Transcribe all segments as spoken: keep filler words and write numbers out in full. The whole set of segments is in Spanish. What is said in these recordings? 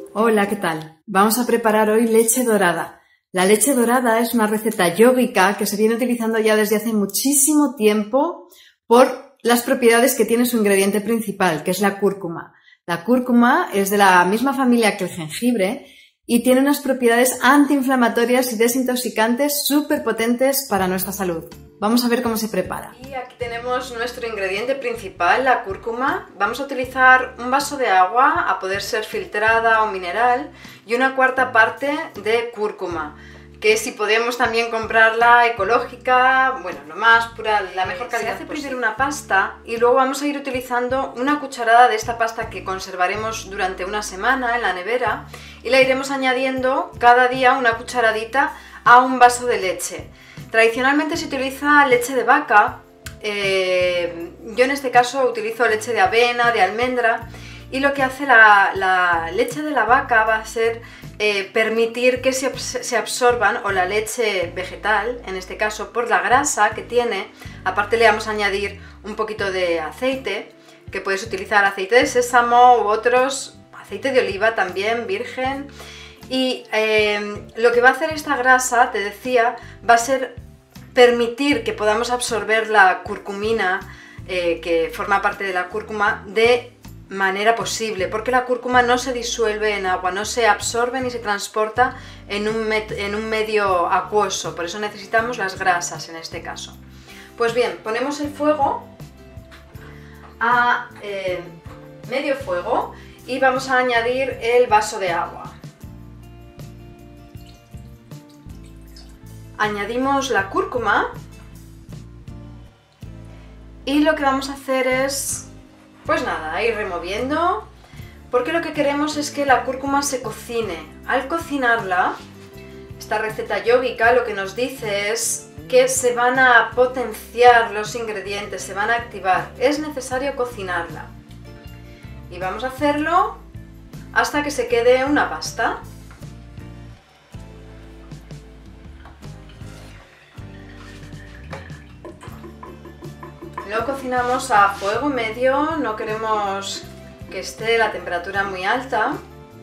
Hola, ¿qué tal? Vamos a preparar hoy leche dorada. La leche dorada es una receta yógica que se viene utilizando ya desde hace muchísimo tiempo por las propiedades que tiene su ingrediente principal, que es la cúrcuma. La cúrcuma es de la misma familia que el jengibre y tiene unas propiedades antiinflamatorias y desintoxicantes súper potentes para nuestra salud. Vamos a ver cómo se prepara. Y aquí tenemos nuestro ingrediente principal, la cúrcuma. Vamos a utilizar un vaso de agua, a poder ser filtrada o mineral, y una cuarta parte de cúrcuma, que si podemos también comprarla ecológica, bueno, lo más pura, la mejor calidad. Se hace primero una pasta y luego vamos a ir utilizando una cucharada de esta pasta que conservaremos durante una semana en la nevera y la iremos añadiendo cada día una cucharadita a un vaso de leche. Tradicionalmente se utiliza leche de vaca, eh, yo en este caso utilizo leche de avena, de almendra, y lo que hace la, la leche de la vaca va a ser eh, permitir que se, se absorban, o la leche vegetal, en este caso, por la grasa que tiene. Aparte le vamos a añadir un poquito de aceite, que puedes utilizar aceite de sésamo u otros, aceite de oliva también, virgen. Y eh, lo que va a hacer esta grasa, te decía, va a ser permitir que podamos absorber la curcumina, eh, que forma parte de la cúrcuma, de manera posible, porque la cúrcuma no se disuelve en agua, no se absorbe ni se transporta en un, en un medio acuoso, por eso necesitamos las grasas en este caso. Pues bien, ponemos el fuego a eh, medio fuego y vamos a añadir el vaso de agua. Añadimos la cúrcuma y lo que vamos a hacer es, pues nada, ir removiendo, porque lo que queremos es que la cúrcuma se cocine. Al cocinarla, esta receta yógica lo que nos dice es que se van a potenciar los ingredientes, se van a activar. Es necesario cocinarla. Y vamos a hacerlo hasta que se quede una pasta. Lo cocinamos a fuego medio, no queremos que esté la temperatura muy alta.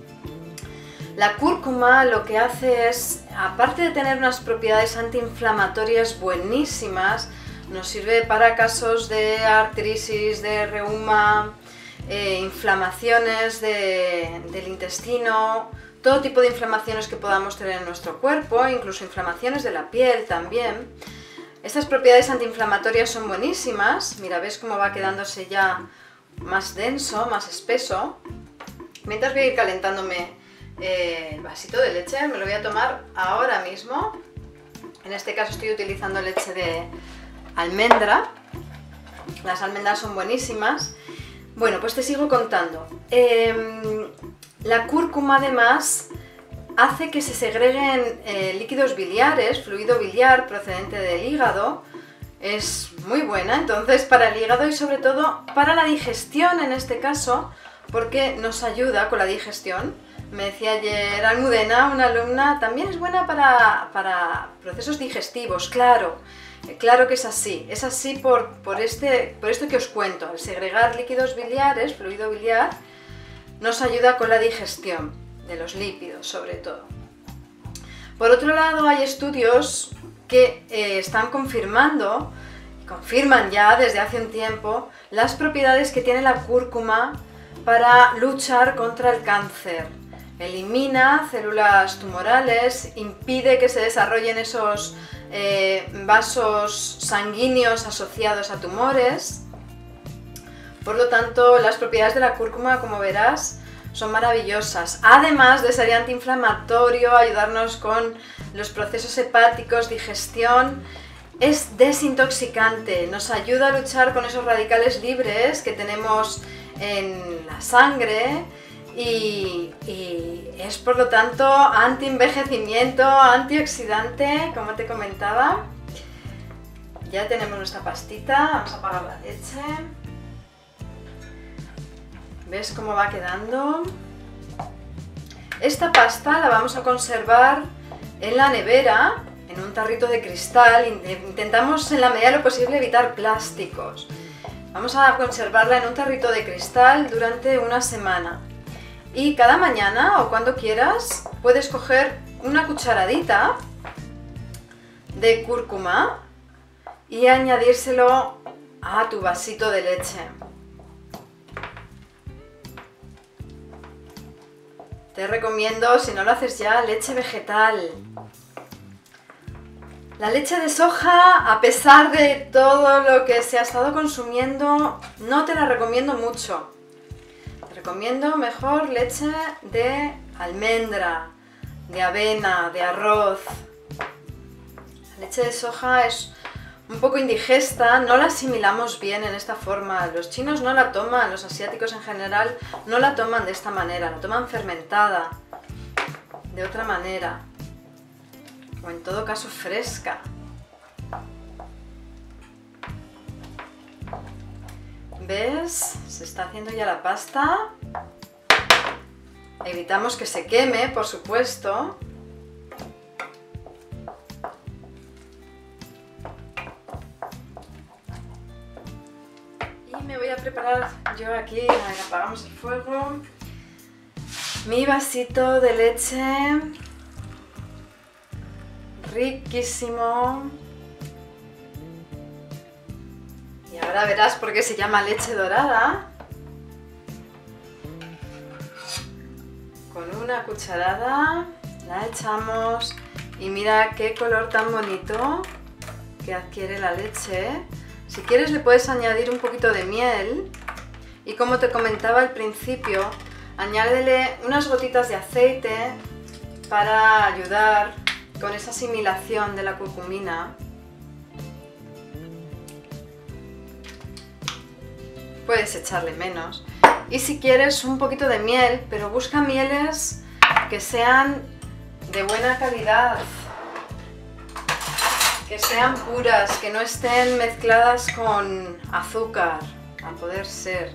La cúrcuma lo que hace es, aparte de tener unas propiedades antiinflamatorias buenísimas, nos sirve para casos de artritis, de reuma, eh, inflamaciones de, del intestino, todo tipo de inflamaciones que podamos tener en nuestro cuerpo, incluso inflamaciones de la piel también. Estas propiedades antiinflamatorias son buenísimas. Mira, ves cómo va quedándose ya más denso, más espeso. Mientras voy a ir calentándome eh, el vasito de leche, me lo voy a tomar ahora mismo. En este caso estoy utilizando leche de almendra. Las almendras son buenísimas. Bueno, pues te sigo contando. Eh, la cúrcuma además hace que se segreguen eh, líquidos biliares, fluido biliar procedente del hígado. Es muy buena entonces para el hígado y sobre todo para la digestión en este caso, porque nos ayuda con la digestión. Me decía ayer Almudena, una alumna, también es buena para, para procesos digestivos, claro, claro que es así, es así por, por, este, por esto que os cuento. Al segregar líquidos biliares, fluido biliar, nos ayuda con la digestión de los lípidos sobre todo. Por otro lado, hay estudios que eh, están confirmando, confirman ya desde hace un tiempo, las propiedades que tiene la cúrcuma para luchar contra el cáncer. Elimina células tumorales, impide que se desarrollen esos eh, vasos sanguíneos asociados a tumores. Por lo tanto, las propiedades de la cúrcuma, como verás, son maravillosas, además de ser antiinflamatorio, ayudarnos con los procesos hepáticos, digestión. Es desintoxicante, nos ayuda a luchar con esos radicales libres que tenemos en la sangre y, y es por lo tanto anti-envejecimiento, antioxidante, como te comentaba. Ya tenemos nuestra pastita, vamos a apagar la leche. ¿Ves cómo va quedando? Esta pasta la vamos a conservar en la nevera, en un tarrito de cristal. Intentamos en la medida de lo posible evitar plásticos. Vamos a conservarla en un tarrito de cristal durante una semana. Y cada mañana o cuando quieras puedes coger una cucharadita de cúrcuma y añadírselo a tu vasito de leche. Te recomiendo, si no lo haces ya, leche vegetal. La leche de soja, a pesar de todo lo que se ha estado consumiendo, no te la recomiendo mucho. Te recomiendo mejor leche de almendra, de avena, de arroz. La leche de soja es un poco indigesta, no la asimilamos bien en esta forma. Los chinos no la toman, los asiáticos en general no la toman de esta manera, la toman fermentada, de otra manera, o en todo caso fresca. ¿Ves? Se está haciendo ya la pasta. Evitamos que se queme, por supuesto. Y me voy a preparar yo aquí, apagamos el fuego, mi vasito de leche riquísimo. Y ahora verás por qué se llama leche dorada. Con una cucharada la echamos y mira qué color tan bonito que adquiere la leche. Si quieres le puedes añadir un poquito de miel y, como te comentaba al principio, añádele unas gotitas de aceite para ayudar con esa asimilación de la curcumina. Puedes echarle menos. Y si quieres un poquito de miel, pero busca mieles que sean de buena calidad, que sean puras, que no estén mezcladas con azúcar, a poder ser.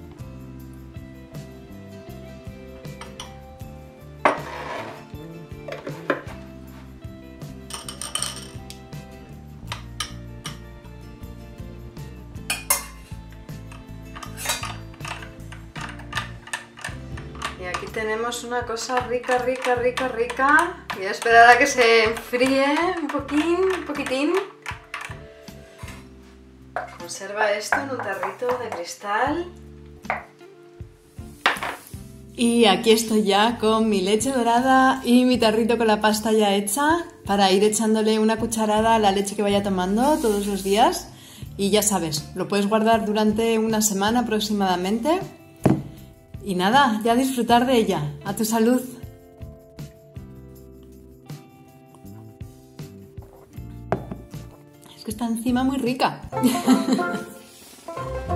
Y aquí tenemos una cosa rica, rica, rica, rica. Voy a esperar a que se enfríe un poquín, un poquitín. Conserva esto en un tarrito de cristal. Y aquí estoy ya con mi leche dorada y mi tarrito con la pasta ya hecha, para ir echándole una cucharada a la leche que vaya tomando todos los días. Y ya sabes, lo puedes guardar durante una semana aproximadamente. Y nada, ya disfrutar de ella. A tu salud. Es que está encima muy rica.